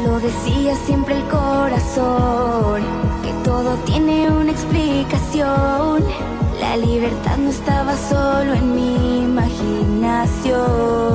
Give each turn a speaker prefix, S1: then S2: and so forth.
S1: lo decía siempre el corazón, que todo tiene una explicación. La libertad no estaba solo en mi imaginación.